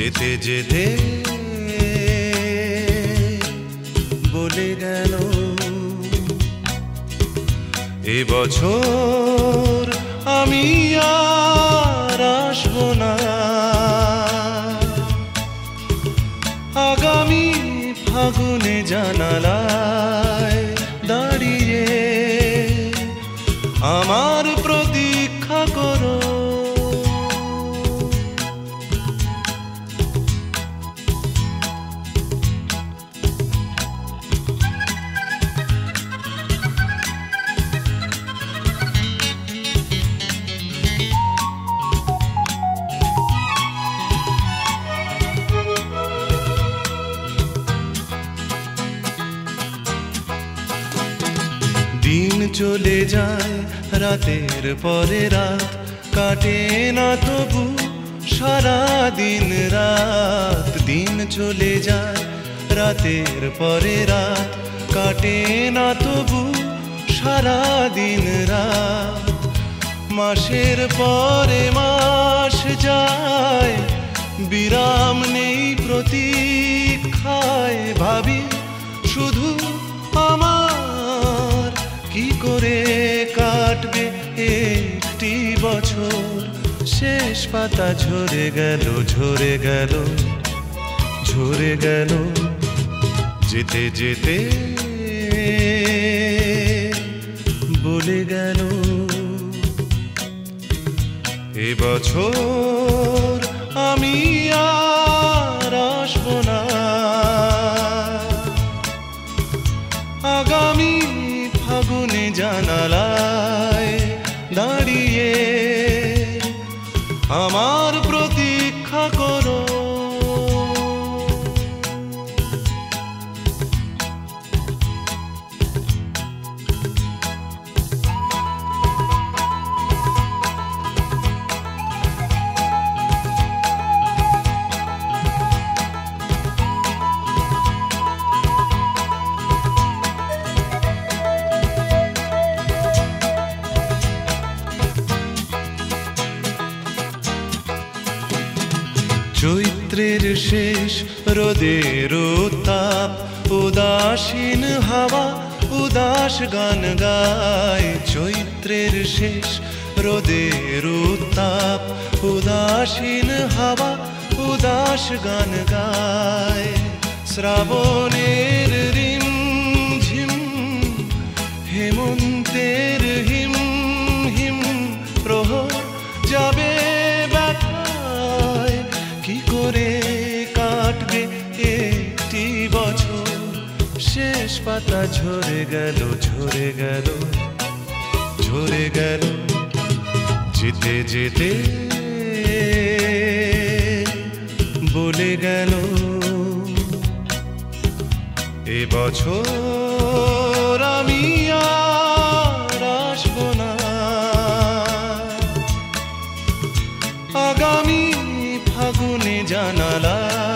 যেতে যেতে বলে গেল এবছর আমি আর আসবো না। আগামী ফাগুনে জানালায় দাঁড়িয়ে আমার প্রতীক্ষা করো। দিন চলে যায় রাতের পরে রাত, কাটে না তবু সারা দিন রাত। দিন চলে যায় রাতের পরে রাত, কাটে না তবু সারা দিন রাত। মাসের পরে মাস যায়, বিরাম নেই প্রতীক্ষায়। ভাবি শুধু আমার কি করে কাটবে একটি বছর। শেষ পাতা ঝরে গেল, ঝরে গেল, ঝরে গেল। যেতে যেতে বলে গেল এবছর আমি আর আসবো না। আগামী ফাগুনে জানালায় দাঁড়িয়ে আমার প্রতীক্ষা করো। চৈত্রের শেষ রোদের উত্তাপ, উদাসীন হাওয়া উদাস গান গায়। চৈত্রের শেষ রোদের উত্তাপ, উদাসীন হাওয়া উদাস গান গায়। শ্রাবণের রিম ঝিম, হেমন্তের হিম হিম প্রহর যাবে ব্যথায়। কি করে কাটবে একটি বছর। শেষ পাতা ঝরে গেল, ঝরে গেল, ঝরে গেল। যেতে যেতে বলে গেল এবছর আমি আর আসবো না। আগামী ফাগুনে জানালা